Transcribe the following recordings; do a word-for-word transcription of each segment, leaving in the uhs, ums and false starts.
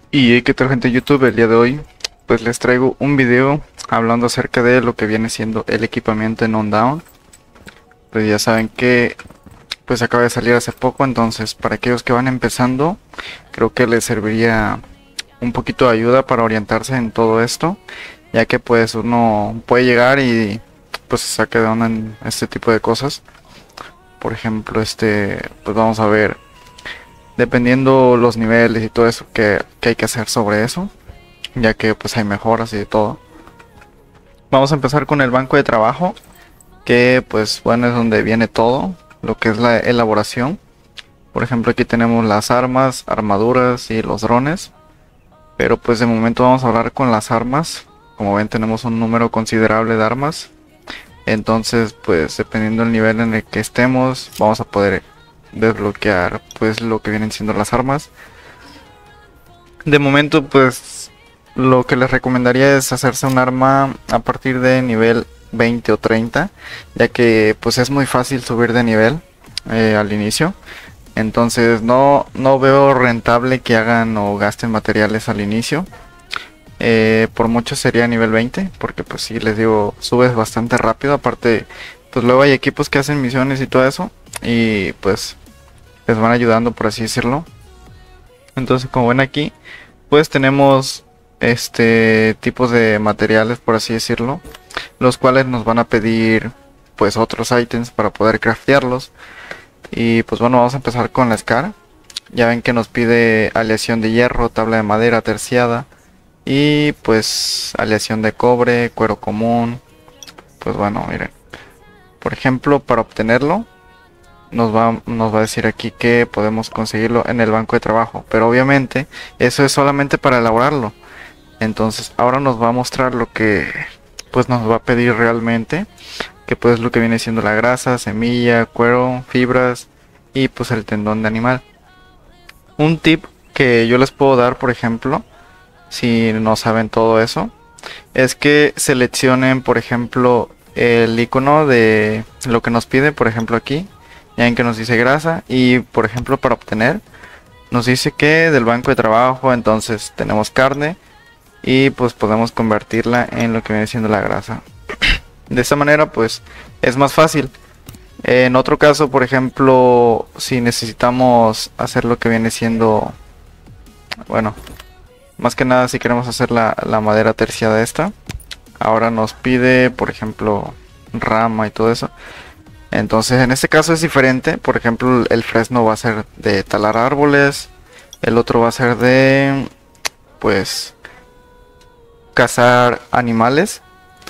Y qué tal, gente de YouTube. El día de hoy pues les traigo un video hablando acerca de lo que viene siendo el equipamiento en Undawn. Pues ya saben que pues acaba de salir hace poco, entonces para aquellos que van empezando creo que les serviría un poquito de ayuda para orientarse en todo esto, ya que pues uno puede llegar y pues se saque de onda en este tipo de cosas. Por ejemplo, este pues vamos a ver, dependiendo los niveles y todo eso que, que hay que hacer sobre eso, ya que pues hay mejoras y de todo. Vamos a empezar con el banco de trabajo, que pues bueno, es donde viene todo lo que es la elaboración. Por ejemplo, aquí tenemos las armas, armaduras y los drones, pero pues de momento vamos a hablar con las armas. Como ven, tenemos un número considerable de armas, entonces pues dependiendo del nivel en el que estemos vamos a poder desbloquear pues lo que vienen siendo las armas. De momento pues lo que les recomendaría es hacerse un arma a partir de nivel veinte o treinta, ya que pues es muy fácil subir de nivel eh, al inicio. Entonces no, no veo rentable que hagan o gasten materiales al inicio. Eh, por mucho sería nivel veinte, porque pues si les digo, subes bastante rápido. Aparte pues luego hay equipos que hacen misiones y todo eso, y pues les van ayudando, por así decirlo. Entonces, como ven aquí, pues tenemos este tipos de materiales, por así decirlo, los cuales nos van a pedir pues otros ítems para poder craftearlos. Y pues bueno, vamos a empezar con la Scar. Ya ven que nos pide aleación de hierro, tabla de madera terciada y pues aleación de cobre, cuero común. Pues bueno, miren, por ejemplo, para obtenerlo nos va, nos va a decir aquí que podemos conseguirlo en el banco de trabajo, pero obviamente eso es solamente para elaborarlo. Entonces ahora nos va a mostrar lo que pues nos va a pedir realmente, que pues lo que viene siendo la grasa, semilla, cuero, fibras y pues el tendón de animal. Un tip que yo les puedo dar, por ejemplo, si no saben todo eso, es que seleccionen, por ejemplo, el icono de lo que nos pide. Por ejemplo, aquí ya ven que nos dice grasa, y por ejemplo para obtener nos dice que del banco de trabajo, entonces tenemos carne y pues podemos convertirla en lo que viene siendo la grasa. De esta manera pues es más fácil. En otro caso, por ejemplo, si necesitamos hacer lo que viene siendo, bueno, más que nada si queremos hacer la, la madera terciada esta, ahora nos pide por ejemplo rama y todo eso. Entonces en este caso es diferente. Por ejemplo, el fresno va a ser de talar árboles, el otro va a ser de pues cazar animales,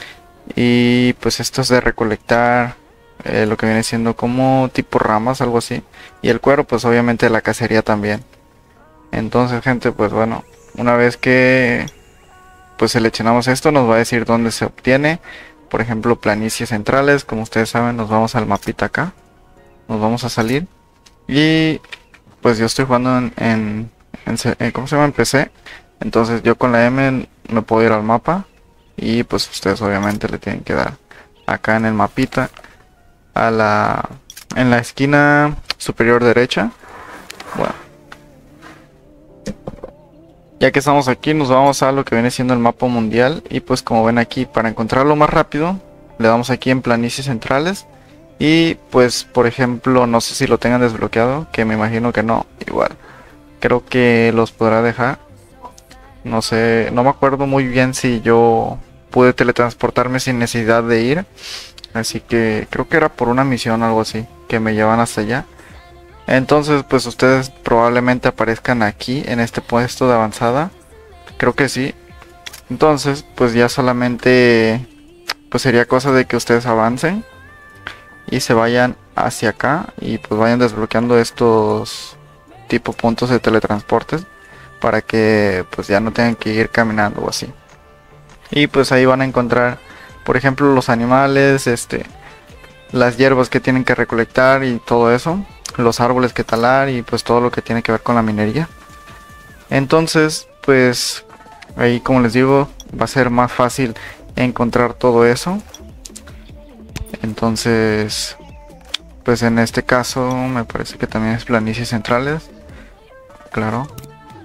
y pues esto es de recolectar eh, lo que viene siendo como tipo ramas, algo así. Y el cuero pues obviamente la cacería también. Entonces, gente, pues bueno, una vez que pues seleccionamos esto, nos va a decir dónde se obtiene. Por ejemplo, planicies centrales. Como ustedes saben, nos vamos al mapita acá, nos vamos a salir, y pues yo estoy jugando en, en, en, en ¿cómo se llama? En P C. Entonces yo con la M me puedo ir al mapa, y pues ustedes obviamente le tienen que dar acá en el mapita a la en la esquina superior derecha. Bueno, ya que estamos aquí, nos vamos a lo que viene siendo el mapa mundial, y pues como ven aquí, para encontrarlo más rápido le damos aquí en planicies centrales. Y pues por ejemplo, no sé si lo tengan desbloqueado, que me imagino que no. Igual creo que los podrá dejar. No sé, no me acuerdo muy bien si yo pude teletransportarme sin necesidad de ir, así que creo que era por una misión o algo así, que me llevan hasta allá. Entonces pues ustedes probablemente aparezcan aquí en este puesto de avanzada, creo que sí. Entonces pues ya solamente pues sería cosa de que ustedes avancen y se vayan hacia acá, y pues vayan desbloqueando estos tipo puntos de teletransportes, para que pues ya no tengan que ir caminando o así. Y pues ahí van a encontrar por ejemplo los animales, este las hierbas que tienen que recolectar y todo eso, los árboles que talar, y pues todo lo que tiene que ver con la minería. Entonces pues ahí, como les digo, va a ser más fácil encontrar todo eso. Entonces pues en este caso me parece que también es planicies centrales, claro.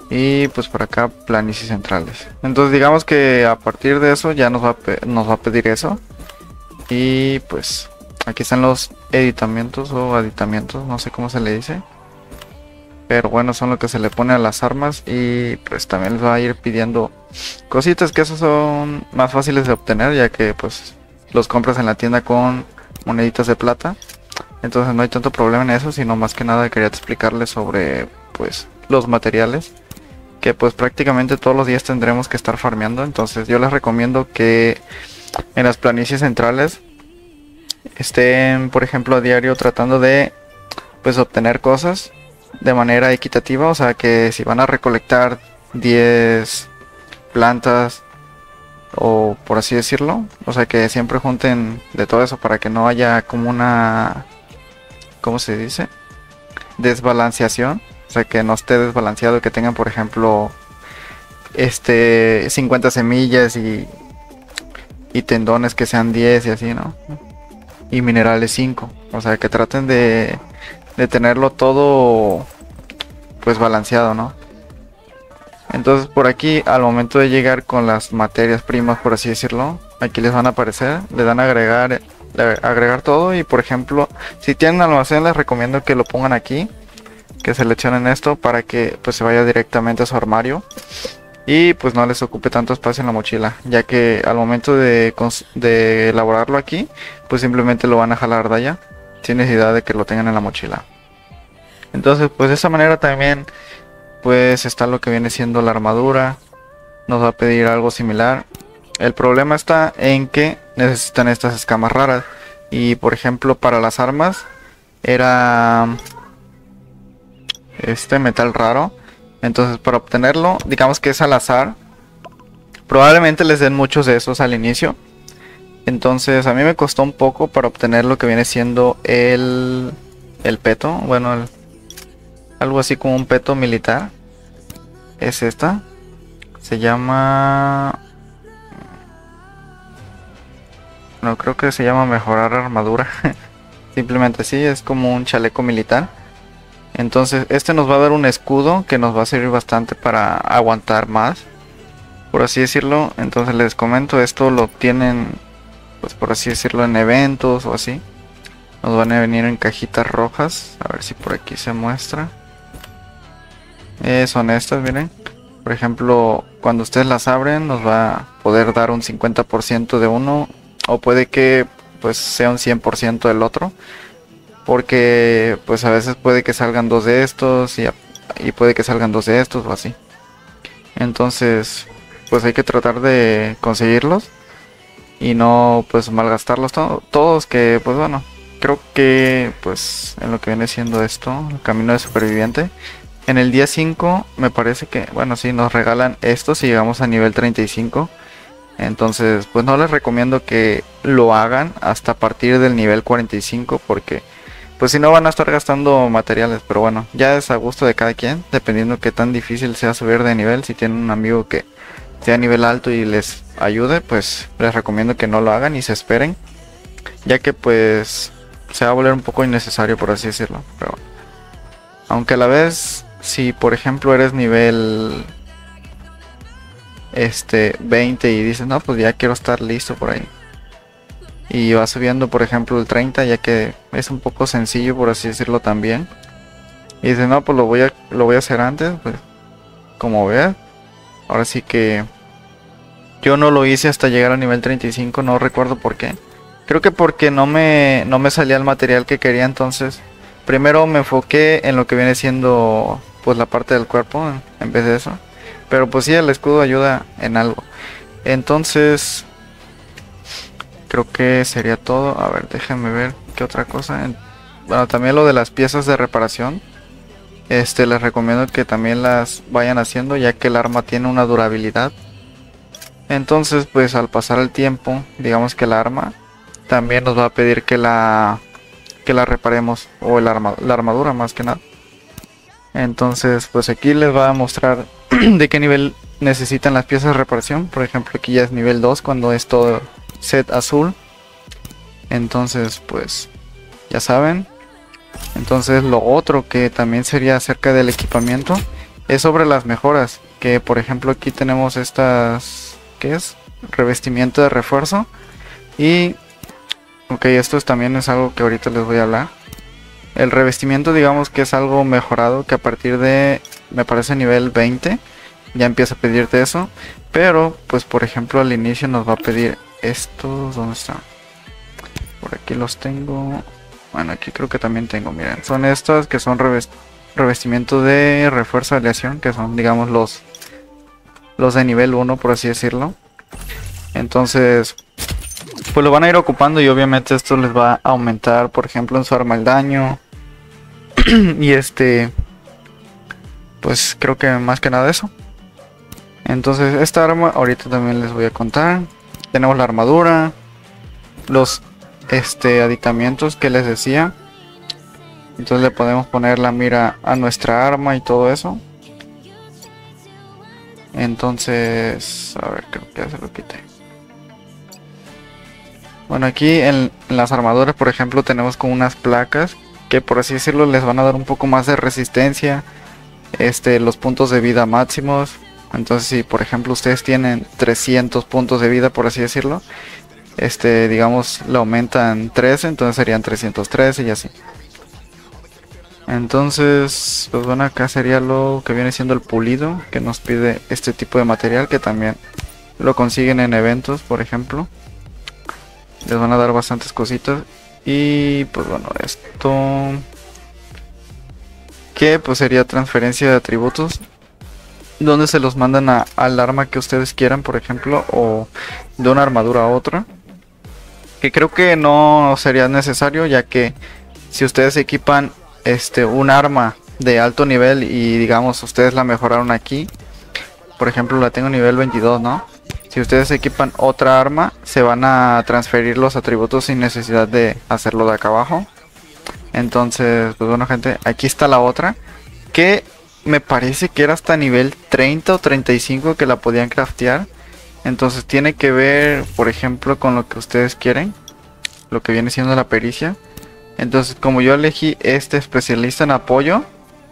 Y pues por acá planicies centrales. Entonces digamos que a partir de eso ya nos va a, nos va a pedir eso. Y pues aquí están los editamientos o aditamientos, no sé cómo se le dice. Pero bueno, son lo que se le pone a las armas. Y pues también les va a ir pidiendo cositas que esos son más fáciles de obtener, ya que pues los compras en la tienda con moneditas de plata. Entonces no hay tanto problema en eso, sino más que nada quería explicarles sobre pues los materiales que pues prácticamente todos los días tendremos que estar farmeando. Entonces yo les recomiendo que en las planicies centrales estén, por ejemplo, a diario tratando de pues obtener cosas de manera equitativa. O sea, que si van a recolectar diez plantas, o por así decirlo, o sea, que siempre junten de todo eso para que no haya como una, ¿cómo se dice? Desbalanceación. O sea, que no esté desbalanceado, que tengan, por ejemplo, este cincuenta semillas y, y tendones que sean diez y así, ¿no? Y minerales cinco. O sea, que traten de, de tenerlo todo pues balanceado, ¿no? Entonces por aquí, al momento de llegar con las materias primas, por así decirlo, aquí les van a aparecer, le dan a agregar, agregar todo. Y por ejemplo, si tienen almacén, les recomiendo que lo pongan aquí, que seleccionen esto para que pues se vaya directamente a su armario y pues no les ocupe tanto espacio en la mochila, ya que al momento de, de elaborarlo aquí, pues simplemente lo van a jalar de allá sin necesidad de que lo tengan en la mochila. Entonces pues de esa manera también pues está lo que viene siendo la armadura. Nos va a pedir algo similar. El problema está en que necesitan estas escamas raras, y por ejemplo para las armas era este metal raro. Entonces para obtenerlo, digamos que es al azar, probablemente les den muchos de esos al inicio. Entonces a mí me costó un poco para obtener lo que viene siendo el el peto, bueno, el, algo así como un peto militar. Es esta, se llama, no, creo que se llama mejorar armadura. Simplemente sí, es como un chaleco militar. Entonces este nos va a dar un escudo que nos va a servir bastante para aguantar más, por así decirlo. Entonces les comento, esto lo obtienen pues por así decirlo en eventos o así. Nos van a venir en cajitas rojas, a ver si por aquí se muestra. Eh, son estas, miren. Por ejemplo, cuando ustedes las abren nos va a poder dar un cincuenta por ciento de uno, o puede que pues sea un cien por ciento del otro, porque pues a veces puede que salgan dos de estos y, y puede que salgan dos de estos o así. Entonces pues hay que tratar de conseguirlos y no pues malgastarlos to todos, que pues bueno, creo que pues en lo que viene siendo esto, el camino de superviviente, en el día cinco me parece que, bueno, sí, nos regalan esto si llegamos a nivel treinta y cinco. Entonces pues no les recomiendo que lo hagan hasta partir del nivel cuarenta y cinco, porque pues si no van a estar gastando materiales. Pero bueno, ya es a gusto de cada quien, dependiendo que tan difícil sea subir de nivel. Si tienen un amigo que sea a nivel alto y les ayude, pues les recomiendo que no lo hagan y se esperen, ya que pues se va a volver un poco innecesario, por así decirlo. Pero aunque a la vez, si por ejemplo eres nivel este veinte y dices no, pues ya quiero estar listo por ahí, y va subiendo por ejemplo el treinta, ya que es un poco sencillo, por así decirlo también, y dices no, pues lo voy a lo voy a hacer antes, pues como veas, ahora sí que yo no lo hice hasta llegar al nivel treinta y cinco, no recuerdo por qué. Creo que porque no me no me salía el material que quería. Entonces primero me enfoqué en lo que viene siendo pues la parte del cuerpo en, en vez de eso. Pero pues sí, el escudo ayuda en algo. Entonces creo que sería todo. A ver, déjenme ver qué otra cosa. Bueno, también lo de las piezas de reparación. Este, les recomiendo que también las vayan haciendo, ya que el arma tiene una durabilidad. Entonces pues al pasar el tiempo, digamos que el arma también nos va a pedir que la que la reparemos, o el arma, la armadura más que nada. Entonces pues aquí les va a mostrar de qué nivel necesitan las piezas de reparación. Por ejemplo, aquí ya es nivel dos cuando es todo set azul. Entonces pues ya saben. Entonces lo otro que también sería acerca del equipamiento es sobre las mejoras. Que por ejemplo aquí tenemos estas, ¿qué es? Revestimiento de refuerzo. Y ok, esto es, también es algo que ahorita les voy a hablar. El revestimiento, digamos que es algo mejorado, que a partir de, me parece, nivel veinte ya empieza a pedirte eso. Pero pues por ejemplo al inicio nos va a pedir estos. ¿Dónde están? Por aquí los tengo. Bueno, aquí creo que también tengo, miren, son estas que son revest revestimiento de refuerzo de aleación, que son, digamos, los los de nivel uno, por así decirlo. Entonces pues lo van a ir ocupando, y obviamente esto les va a aumentar, por ejemplo, en su arma el daño. Y este, pues creo que más que nada eso. Entonces esta arma ahorita también les voy a contar. Tenemos la armadura, los este aditamentos que les decía. Entonces le podemos poner la mira a nuestra arma y todo eso. Entonces, a ver, creo que ya se lo quité. Bueno, aquí en, en las armaduras, por ejemplo, tenemos como unas placas que, por así decirlo, les van a dar un poco más de resistencia. Este, los puntos de vida máximos. Entonces, si por ejemplo ustedes tienen trescientos puntos de vida, por así decirlo, este, digamos, le aumentan trece, entonces serían trescientos trece y así. Entonces, pues bueno, acá sería lo que viene siendo el pulido, que nos pide este tipo de material, que también lo consiguen en eventos, por ejemplo. Les van a dar bastantes cositas. Y pues bueno, esto, que pues sería transferencia de atributos, donde se los mandan a, al arma que ustedes quieran, por ejemplo, o de una armadura a otra. Que creo que no sería necesario, ya que si ustedes equipan este un arma de alto nivel y digamos ustedes la mejoraron aquí, por ejemplo la tengo nivel veintidós, ¿no? Si ustedes equipan otra arma, se van a transferir los atributos sin necesidad de hacerlo de acá abajo. Entonces, pues bueno, gente, aquí está la otra, que me parece que era hasta nivel treinta o treinta y cinco que la podían craftear. Entonces tiene que ver, por ejemplo, con lo que ustedes quieren, lo que viene siendo la pericia. Entonces, como yo elegí este especialista en apoyo,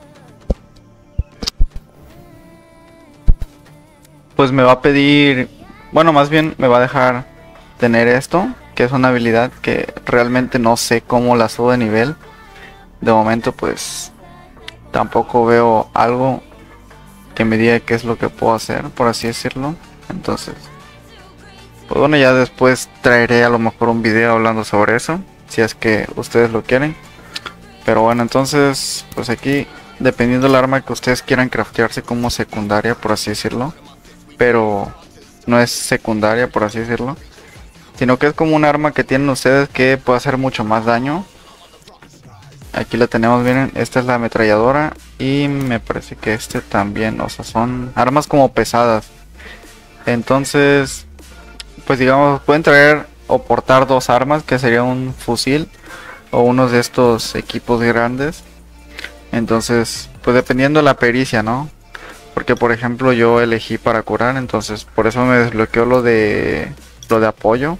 pues me va a pedir, bueno, más bien me va a dejar tener esto, que es una habilidad que realmente no sé cómo la subo de nivel. De momento pues tampoco veo algo que me diga qué es lo que puedo hacer, por así decirlo. Entonces, pues bueno, ya después traeré a lo mejor un video hablando sobre eso, si es que ustedes lo quieren. Pero bueno, entonces pues aquí, dependiendo del arma que ustedes quieran craftearse como secundaria, por así decirlo, pero no es secundaria, por así decirlo, sino que es como un arma que tienen ustedes que puede hacer mucho más daño. Aquí la tenemos, miren, esta es la ametralladora y me parece que este también, o sea, son armas como pesadas. Entonces, pues digamos, pueden traer o portar dos armas, que sería un fusil o unos de estos equipos grandes. Entonces, pues dependiendo de la pericia, ¿no? Porque por ejemplo yo elegí para curar, entonces por eso me desbloqueó lo de lo de apoyo.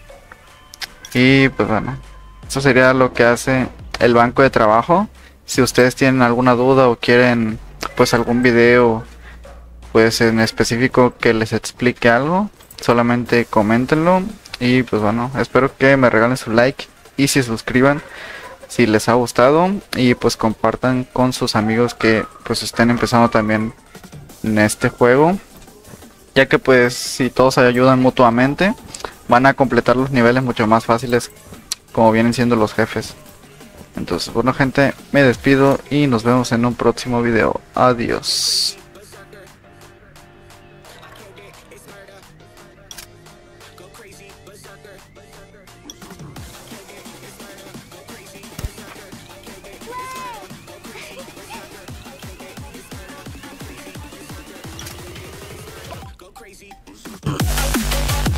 Y pues bueno, eso sería lo que hace el banco de trabajo. Si ustedes tienen alguna duda o quieren pues algún video pues en específico que les explique algo, solamente coméntenlo. Y pues bueno, espero que me regalen su like y se suscriban si les ha gustado, y pues compartan con sus amigos que pues estén empezando también en este juego, ya que pues si todos se ayudan mutuamente van a completar los niveles mucho más fáciles, como vienen siendo los jefes. Entonces bueno, gente, me despido y nos vemos en un próximo video. Adiós. Crazy.